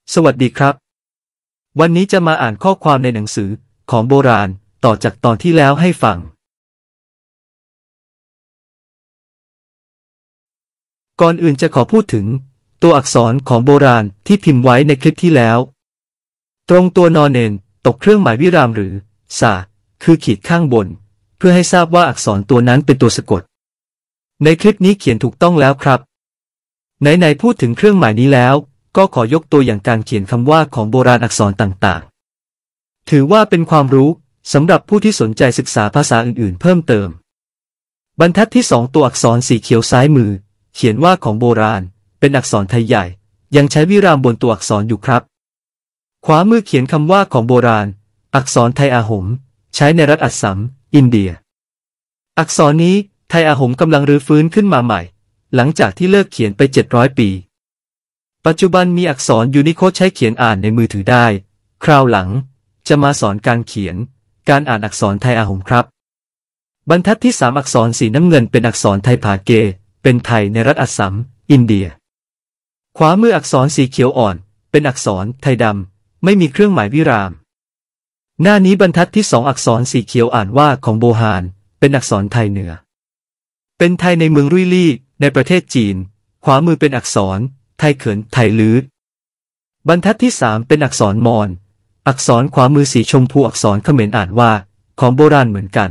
สวัสดีครับวันนี้จะมาอ่านข้อความในหนังสือของโบราณต่อจากตอนที่แล้วให้ฟังก่อนอื่นจะขอพูดถึงตัวอักษรของโบราณที่พิมพ์ไว้ในคลิปที่แล้วตรงตัวนอนเนนตกเครื่องหมายวิรามหรือสระคือขีดข้างบนเพื่อให้ทราบว่าอักษรตัวนั้นเป็นตัวสะกดในคลิปนี้เขียนถูกต้องแล้วครับไหนๆพูดถึงเครื่องหมายนี้แล้วก็ขอยกตัวอย่างการเขียนคำว่าของโบราณอักษรต่างๆถือว่าเป็นความรู้สำหรับผู้ที่สนใจศึกษาภาษาอื่นๆเพิ่มเติมบรรทัดที่2ตัวอักษรสีเขียวซ้ายมือเขียนว่าของโบราณเป็นอักษรไทยใหญ่ยังใช้วิรามบนตัวอักษรอยู่ครับขวามือเขียนคำว่าของโบราณอักษรไทยอาหมใช้ในรัฐอัสสัมอินเดียอักษรนี้ไทยอาหมกำลังรื้อฟื้นขึ้นมาใหม่หลังจากที่เลิกเขียนไป700 ปีปัจจุบันมีอักษรยูนิโคดใช้เขียนอ่านในมือถือได้คราวหลังจะมาสอนการเขียนการอ่านอักษรไทยอาหมครับบรรทัดที่3อักษรสีน้ำเงินเป็นอักษรไทยผาเกเป็นไทยในรัฐอัสสัมอินเดียขวามืออักษรสีเขียวอ่อนเป็นอักษรไทยดำไม่มีเครื่องหมายวิรามหน้านี้บรรทัดที่2อักษรสีเขียวอ่านว่าของโบฮานเป็นอักษรไทยเหนือเป็นไทยในเมืองรุยลี่ในประเทศจีนขวามือเป็นอักษรไทยเขินไทยลื้อบรรทัดที่3เป็นอักษรมอญอักษรขวามือสีชมพูอักษรเขมรอ่านว่าของโบราณเหมือนกัน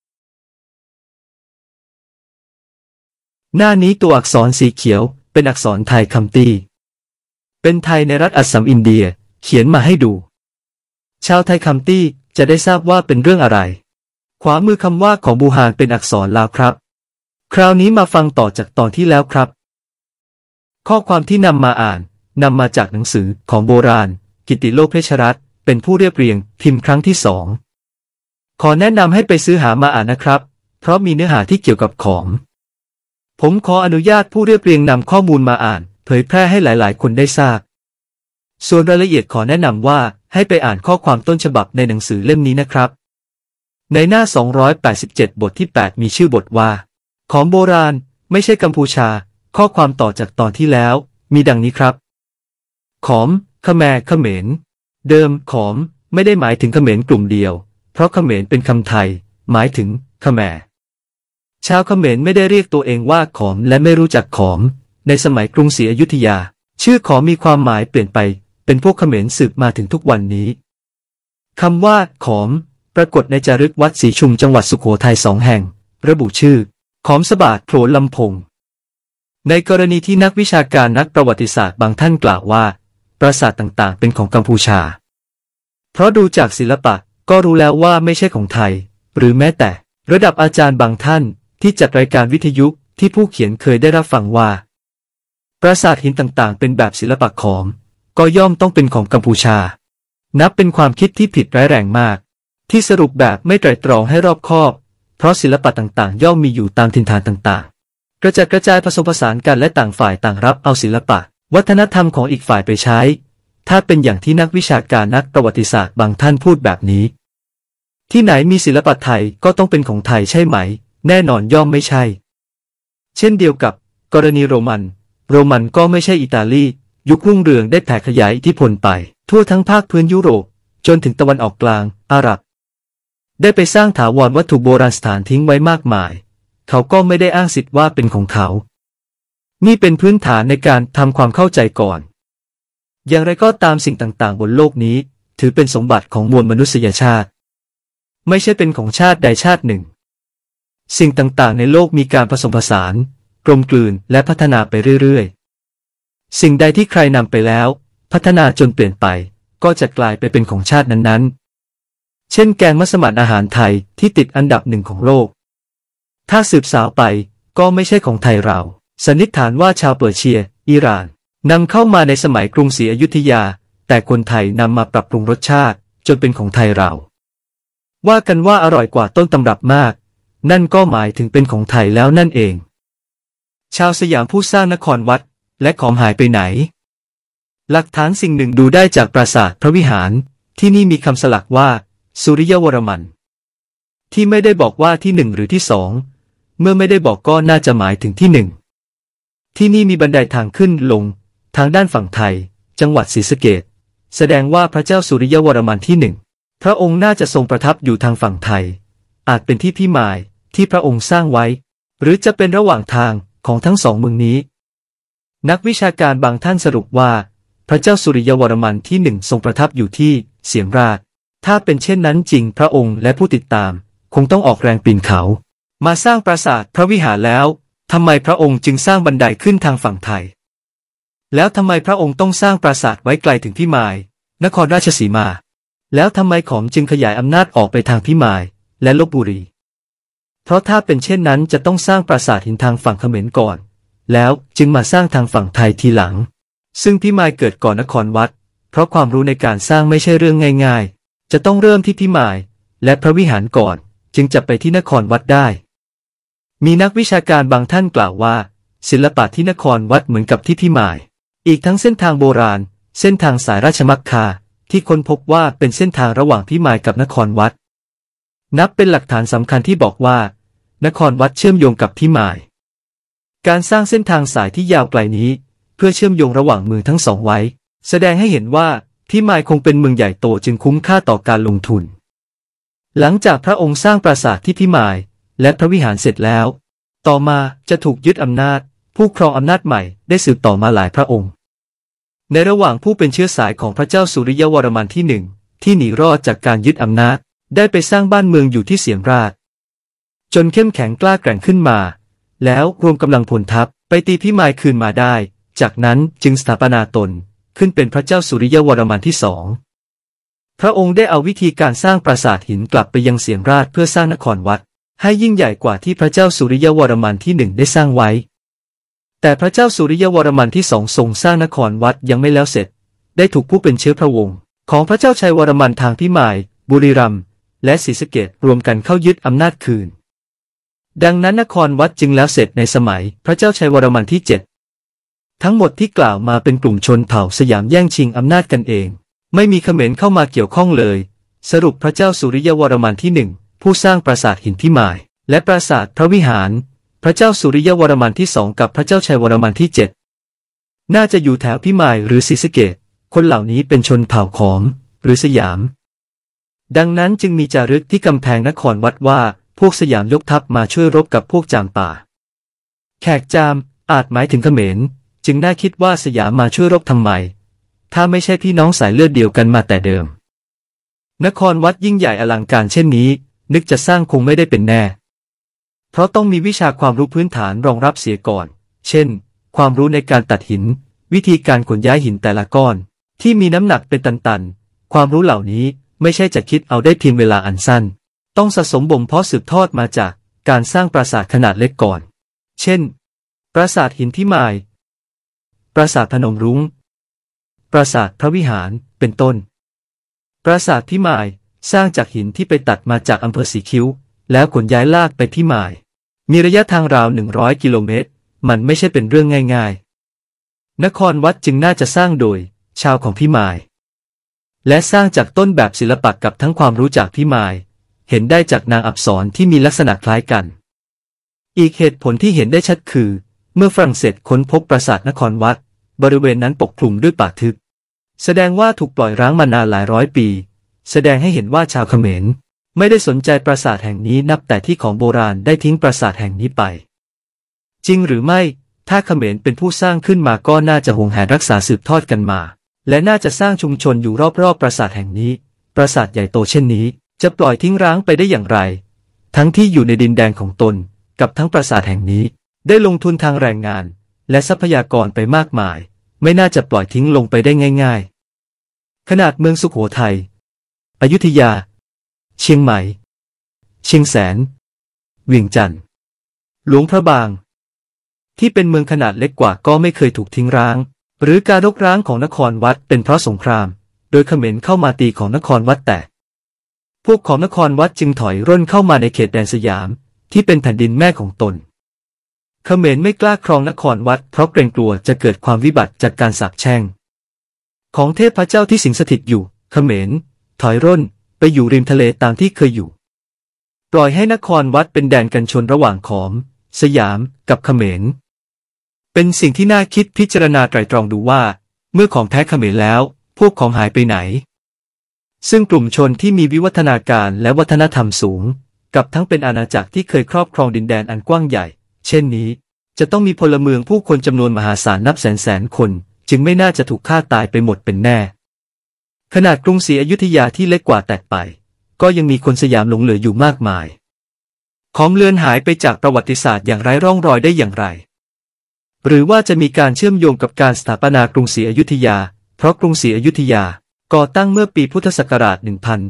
หน้านี้ตัวอักษรสีเขียวเป็นอักษรไทยคัมตีเป็นไทยในรัฐอัสสัมอินเดียเขียนมาให้ดูชาวไทยคัมตีจะได้ทราบว่าเป็นเรื่องอะไรขวามือคำว่าของบูฮานเป็นอักษรลาวครับคราวนี้มาฟังต่อจากตอนที่แล้วครับข้อความที่นำมาอ่านนำมาจากหนังสือของโบราณกิตติโลกเพชรรัตน์เป็นผู้เรียบเรียงพิมพ์ครั้งที่2ขอแนะนำให้ไปซื้อหามาอ่านนะครับเพราะมีเนื้อหาที่เกี่ยวกับของผมขออนุญาตผู้เรียบเรียงนำข้อมูลมาอ่านเผยแพร่ให้หลายๆคนได้ทราบส่วนรายละเอียดขอแนะนำว่าให้ไปอ่านข้อความต้นฉบับในหนังสือเล่มนี้นะครับในหน้า287บทที่8มีชื่อบทว่าของโบราณไม่ใช่กัมพูชาข้อความต่อจากตอนที่แล้วมีดังนี้ครับขอมขแมเขมรเดิมขอมไม่ได้หมายถึงเขมรกลุ่มเดียวเพราะเขมรเป็นคำไทยหมายถึงขแมชาวเขมรไม่ได้เรียกตัวเองว่าขอมและไม่รู้จักขอมในสมัยกรุงศรีอยุธยาชื่อขอมมีความหมายเปลี่ยนไปเป็นพวกเขมรสืบมาถึงทุกวันนี้คำว่าขอมปรากฏในจารึกวัดศรีชุมจังหวัดสุโขทัย2 แห่งระบุชื่อขอมสบาทโผล่ลำพงในกรณีที่นักวิชาการนักประวัติศาสตร์บางท่านกล่าวว่าปราสาทต่างๆเป็นของกัมพูชาเพราะดูจากศิลปะก็รู้แล้วว่าไม่ใช่ของไทยหรือแม้แต่ระดับอาจารย์บางท่านที่จัดรายการวิทยุที่ผู้เขียนเคยได้รับฟังว่าปราสาทหินต่างๆเป็นแบบศิลปะขอมก็ย่อมต้องเป็นของกัมพูชานับเป็นความคิดที่ผิดร้ายแรงมากที่สรุปแบบไม่ไตร่ตรองให้รอบคอบเพราะศิลปะต่างๆย่อมมีอยู่ตามถิ่นฐานต่างๆกระจัดกระจายผสมผสานกันและต่างฝ่ายต่างรับเอาศิลปะวัฒนธรรมของอีกฝ่ายไปใช้ถ้าเป็นอย่างที่นักวิชาการนักประวัติศาสตร์บางท่านพูดแบบนี้ที่ไหนมีศิลปะไทยก็ต้องเป็นของไทยใช่ไหมแน่นอนย่อมไม่ใช่เช่นเดียวกับกรณีโรมันก็ไม่ใช่อิตาลียุครุ่งเรืองได้แผ่ขยายอิทธิพลไปทั่วทั้งภาคพื้นยุโรปจนถึงตะวันออกกลางอาหรับได้ไปสร้างถาวรวัตถุโบราณสถานทิ้งไว้มากมายเขาก็ไม่ได้อ้างสิทธิ์ว่าเป็นของเขานี่เป็นพื้นฐานในการทำความเข้าใจก่อนอย่างไรก็ตามสิ่งต่างๆบนโลกนี้ถือเป็นสมบัติของมวลมนุษยชาติไม่ใช่เป็นของชาติใดชาติหนึ่งสิ่งต่างๆในโลกมีการผสมผสานกลมกลืนและพัฒนาไปเรื่อยๆสิ่งใดที่ใครนำไปแล้วพัฒนาจนเปลี่ยนไปก็จะกลายไปเป็นของชาตินั้นๆเช่นแกงมัสมั่นอาหารไทยที่ติดอันดับ1ของโลกถ้าสืบสาวไปก็ไม่ใช่ของไทยเราสันนิษฐานว่าชาวเปอร์เซียอิหร่านนำเข้ามาในสมัยกรุงศรีอยุธยาแต่คนไทยนำมาปรับปรุงรสชาติจนเป็นของไทยเราว่ากันว่าอร่อยกว่าต้นตำรับมากนั่นก็หมายถึงเป็นของไทยแล้วนั่นเองชาวสยามผู้สร้างนครวัดและขอมหายไปไหนหลักฐานสิ่งหนึ่งดูได้จากปราสาทพระวิหารที่นี่มีคำสลักว่าสุริยวรมันที่ไม่ได้บอกว่าที่1หรือที่2เมื่อไม่ได้บอกก็น่าจะหมายถึงที่1ที่นี่มีบันไดทางขึ้นลงทางด้านฝั่งไทยจังหวัดศรีสะเกษแสดงว่าพระเจ้าสุริยวรมันที่หนึ่งพระองค์น่าจะทรงประทับอยู่ทางฝั่งไทยอาจเป็นที่พิมายที่พระองค์สร้างไว้หรือจะเป็นระหว่างทางของทั้งสองเมืองนี้นักวิชาการบางท่านสรุปว่าพระเจ้าสุริยวรมันที่หนึ่งทรงประทับอยู่ที่เสียมราชถ้าเป็นเช่นนั้นจริงพระองค์และผู้ติดตามคงต้องออกแรงปีนเขามาสร้างปราสาทพระวิหารแล้วทำไมพระองค์จึงสร้างบันไดขึ้นทางฝั่งไทยแล้วทำไมพระองค์ต้องสร้างปราสาทไว้ไกลถึงพิมายนครราชสีมาแล้วทำไมขอมจึงขยายอำนาจออกไปทางพิมายและลพบุรีเพราะถ้าเป็นเช่นนั้นจะต้องสร้างปราสาทหินทางฝั่งเขมรก่อนแล้วจึงมาสร้างทางฝั่งไทยทีหลังซึ่งพิมายเกิดก่อนนครวัดเพราะความรู้ในการสร้างไม่ใช่เรื่องง่ายๆจะต้องเริ่มที่พิมายและพระวิหารก่อนจึงจะไปที่นครวัดได้มีนักวิชาการบางท่านกล่าวว่าศิลปะที่นครวัดเหมือนกับที่พิมายอีกทั้งเส้นทางโบราณเส้นทางสายราชมักคาที่ค้นพบว่าเป็นเส้นทางระหว่างพิมายกับนครวัดนับเป็นหลักฐานสำคัญที่บอกว่านครวัดเชื่อมโยงกับพิมายการสร้างเส้นทางสายที่ยาวไกลนี้เพื่อเชื่อมโยงระหว่างเมืองทั้งสองไว้แสดงให้เห็นว่าพิมายคงเป็นเมืองใหญ่โตจึงคุ้มค่าต่อการลงทุนหลังจากพระองค์สร้างปราสาทที่พิมายและพระวิหารเสร็จแล้วต่อมาจะถูกยึดอำนาจผู้ครองอำนาจใหม่ได้สืบต่อมาหลายพระองค์ในระหว่างผู้เป็นเชื้อสายของพระเจ้าสุริยวรมันที่หนึ่งที่หนีรอดจากการยึดอำนาจได้ไปสร้างบ้านเมืองอยู่ที่เสียมราชจนเข้มแข็งกล้าแกร่งขึ้นมาแล้วรวมกำลังพลทัพไปตีพิมายคืนมาได้จากนั้นจึงสถาปนาตนขึ้นเป็นพระเจ้าสุริยวรมันที่สองพระองค์ได้เอาวิธีการสร้างปราสาทหินกลับไปยังเสียมราชเพื่อสร้างนครวัดให้ยิ่งใหญ่กว่าที่พระเจ้าสุริยวรมันที่หนึ่งได้สร้างไว้แต่พระเจ้าสุริยวรมันที่สองทรงสร้างนครวัดยังไม่แล้วเสร็จได้ถูกผู้เป็นเชื้อพระวงศ์ของพระเจ้าชัยวรมันทางพิมายบุรีรัมย์และศรีสะเกษรวมกันเข้ายึดอำนาจคืนดังนั้นนครวัดจึงแล้วเสร็จในสมัยพระเจ้าชัยวรมันที่7ทั้งหมดที่กล่าวมาเป็นกลุ่มชนเผ่าสยามแย่งชิงอำนาจกันเองไม่มีเขมรเข้ามาเกี่ยวข้องเลยสรุปพระเจ้าสุริยวรมันที่หนึ่งผู้สร้างปราสาทหินพิมายและปราสาทพระวิหารพระเจ้าสุริยวรมันที่สองกับพระเจ้าชัยวรมันที่7น่าจะอยู่แถวพิมายหรือศรีสะเกษคนเหล่านี้เป็นชนเผ่าขอมหรือสยามดังนั้นจึงมีจารึกที่กำแพงนครวัดว่าพวกสยามยกทัพมาช่วยรบกับพวกจามป่าแขกจามอาจหมายถึงเขมรจึงน่าคิดว่าสยามมาช่วยรบทำไมถ้าไม่ใช่พี่น้องสายเลือดเดียวกันมาแต่เดิมนครวัดยิ่งใหญ่อลังการเช่นนี้นึกจะสร้างคงไม่ได้เป็นแน่เพราะต้องมีวิชาความรู้พื้นฐานรองรับเสียก่อนเช่นความรู้ในการตัดหินวิธีการขนย้ายหินแต่ละก้อนที่มีน้ำหนักเป็นตันๆความรู้เหล่านี้ไม่ใช่จะคิดเอาได้เพียงเวลาอันสั้นต้องสะสมบ่มเพาะสืบทอดมาจากการสร้างปราสาทขนาดเล็กก่อนเช่นปราสาทหินพิมายปราสาทพนมรุ้งปราสาทพระวิหารเป็นต้นปราสาทพิมายสร้างจากหินที่ไปตัดมาจากอำเภอสีคิ้วแล้วขนย้ายลากไปพิมายมีระยะทางราว100 กิโลเมตรมันไม่ใช่เป็นเรื่องง่ายๆนครวัดจึงน่าจะสร้างโดยชาวของพิมายและสร้างจากต้นแบบศิลปะกับทั้งความรู้จากพิมายเห็นได้จากนางอักษรที่มีลักษณะคล้ายกันอีกเหตุผลที่เห็นได้ชัดคือเมื่อฝรั่งเศสค้นพบปราสาทนครวัดบริเวณนั้นปกคลุมด้วยป่าทึบแสดงว่าถูกปล่อยร้างมานานหลายร้อยปีแสดงให้เห็นว่าชาวเขมรไม่ได้สนใจปราสาทแห่งนี้นับแต่ที่ของโบราณได้ทิ้งปราสาทแห่งนี้ไปจริงหรือไม่ถ้าเขมรเป็นผู้สร้างขึ้นมาก็น่าจะหวงแหนรักษาสืบทอดกันมาและน่าจะสร้างชุมชนอยู่รอบๆปราสาทแห่งนี้ปราสาทใหญ่โตเช่นนี้จะปล่อยทิ้งร้างไปได้อย่างไรทั้งที่อยู่ในดินแดนของตนกับทั้งปราสาทแห่งนี้ได้ลงทุนทางแรงงานและทรัพยากรไปมากมายไม่น่าจะปล่อยทิ้งลงไปได้ง่ายๆขนาดเมืองสุโขทัยอยุธยาเชียงใหม่เชียงแสนเวียงจันทร์หลวงพระบางที่เป็นเมืองขนาดเล็กกว่าก็ไม่เคยถูกทิ้งร้างหรือการรกร้างของนครวัดเป็นเพราะสงครามโดยเขมรเข้ามาตีของนครวัดแตกพวกของนครวัดจึงถอยร่นเข้ามาในเขตแดนสยามที่เป็นแผ่นดินแม่ของตนเขมรไม่กล้าครองนครวัดเพราะเกรงกลัวจะเกิดความวิบัติจากการสาปแช่งของเทพเจ้าที่สิงสถิตอยู่เขมรถอยร่นไปอยู่ริมทะเลตามที่เคยอยู่ปล่อยให้นครวัดเป็นแดนกันชนระหว่างขอมสยามกับเขมรเป็นสิ่งที่น่าคิดพิจารณาไตร่ตรองดูว่าเมื่อของแพ้เขมรแล้วพวกของหายไปไหนซึ่งกลุ่มชนที่มีวิวัฒนาการและวัฒนธรรมสูงกับทั้งเป็นอาณาจักรที่เคยครอบครองดินแดนอันกว้างใหญ่เช่นนี้จะต้องมีพลเมืองผู้คนจำนวนมหาศาลนับแสนคนจึงไม่น่าจะถูกฆ่าตายไปหมดเป็นแน่ขนาดกรุงศรีอยุธยาที่เล็กกว่าแตกไปก็ยังมีคนสยามหลงเหลืออยู่มากมายของเลือนหายไปจากประวัติศาสตร์อย่างไร้ร่องรอยได้อย่างไรหรือว่าจะมีการเชื่อมโยงกับการสถาปนากรุงศรีอยุธยาเพราะกรุงศรีอยุธยาก่อตั้งเมื่อปีพุทธศักราช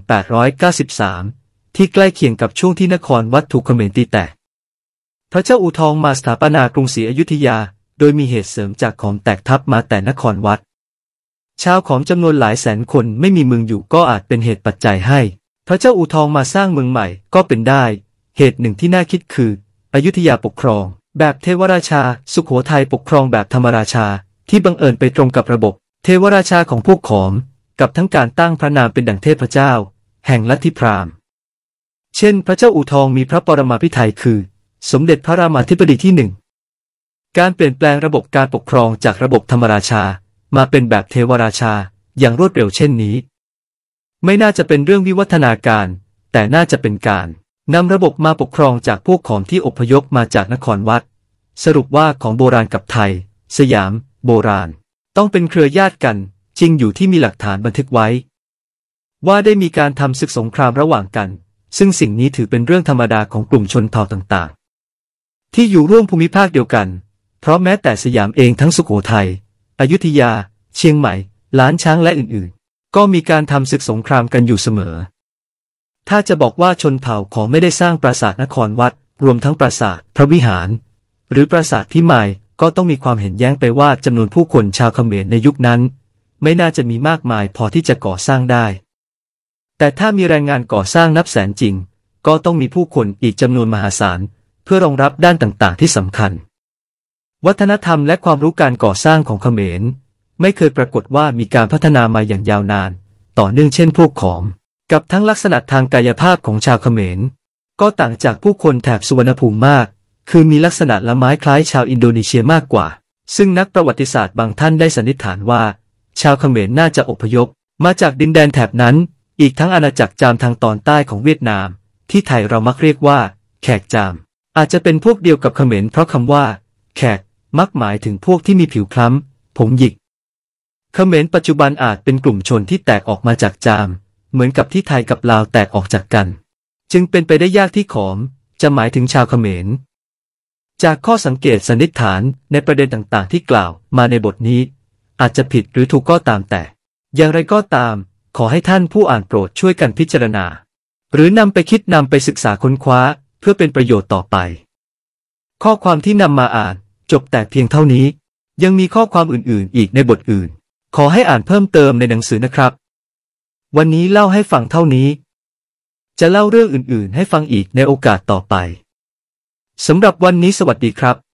1893 ที่ใกล้เคียงกับช่วงที่นครวัดถูกเขมรตีแตกพระเจ้าอู่ทองมาสถาปนากรุงศรีอยุธยาโดยมีเหตุเสริมจากขอมแตกทัพมาแต่นครวัดชาวขอมจำนวนหลายแสนคนไม่มีเมืองอยู่ก็อาจเป็นเหตุปัจจัยให้พระเจ้าอู่ทองมาสร้างเมืองใหม่ก็เป็นได้เหตุหนึ่งที่น่าคิดคืออยุธยาปกครองแบบเทวราชาสุโขทัยปกครองแบบธรรมราชาที่บังเอิญไปตรงกับระบบเทวราชาของพวกขอมกับทั้งการตั้งพระนามเป็นดั่งเทพเจ้าแห่งลัทธิพราหมณ์เช่นพระเจ้าอู่ทองมีพระปรมาภิไธยคือสมเด็จพระรามาธิบดีที่หนึ่งการเปลี่ยนแปลงระบบการปกครองจากระบบธรรมราชามาเป็นแบบเทวราชาอย่างรวดเร็วเช่นนี้ไม่น่าจะเป็นเรื่องวิวัฒนาการแต่น่าจะเป็นการนำระบบมาปกครองจากพวกขอมที่อพยพมาจากนครวัดสรุปว่าของโบราณกับไทยสยามโบราณต้องเป็นเครือญาติกันจริงอยู่ที่มีหลักฐานบันทึกไว้ว่าได้มีการทำศึกสงครามระหว่างกันซึ่งสิ่งนี้ถือเป็นเรื่องธรรมดาของกลุ่มชนเผ่าต่างๆที่อยู่ร่วมภูมิภาคเดียวกันเพราะแม้แต่สยามเองทั้งสุโขทัยอยุธยาเชียงใหม่ล้านช้างและอื่นๆก็มีการทำศึกสงครามกันอยู่เสมอถ้าจะบอกว่าชนเผ่าของไม่ได้สร้างปราสาทนครวัดรวมทั้งปราสาทพระวิหารหรือปราสาทพิมายก็ต้องมีความเห็นแย้งไปว่าจำนวนผู้คนชาวเขมรในยุคนั้นไม่น่าจะมีมากมายพอที่จะก่อสร้างได้แต่ถ้ามีแรงงานก่อสร้างนับแสนจริงก็ต้องมีผู้คนอีกจำนวนมหาศาลเพื่อรองรับด้านต่างๆที่สำคัญวัฒนธรรมและความรู้การก่อสร้างของเขมรไม่เคยปรากฏว่ามีการพัฒนามาอย่างยาวนานต่อเนื่องเช่นพวกขอมกับทั้งลักษณะทางกายภาพของชาวเขมรก็ต่างจากผู้คนแถบสุวรรณภูมิมากคือมีลักษณะละไม้คล้ายชาวอินโดนีเซียมากกว่าซึ่งนักประวัติศาสตร์บางท่านได้สันนิษฐานว่าชาวเขมรน่าจะอพยพมาจากดินแดนแถบนั้นอีกทั้งอาณาจักรจามทางตอนใต้ของเวียดนามที่ไทยเรามักเรียกว่าแขกจามอาจจะเป็นพวกเดียวกับเขมรเพราะคำว่าแขกมักหมายถึงพวกที่มีผิวคล้ำผมหยิกเขมรปัจจุบันอาจเป็นกลุ่มชนที่แตกออกมาจากจามเหมือนกับที่ไทยกับลาวแตกออกจากกันจึงเป็นไปได้ยากที่ขอมจะหมายถึงชาวเขมรจากข้อสังเกตสันนิษฐานในประเด็นต่างๆที่กล่าวมาในบทนี้อาจจะผิดหรือถูกก็ตามแต่อย่างไรก็ตามขอให้ท่านผู้อ่านโปรดช่วยกันพิจารณาหรือนำไปคิดนำไปศึกษาค้นคว้าเพื่อเป็นประโยชน์ต่อไปข้อความที่นำมาอ่านจบแต่เพียงเท่านี้ยังมีข้อความอื่นๆอีกในบทอื่นขอให้อ่านเพิ่มเติมในหนังสือนะครับวันนี้เล่าให้ฟังเท่านี้จะเล่าเรื่องอื่นๆให้ฟังอีกในโอกาสต่อไปสำหรับวันนี้สวัสดีครับ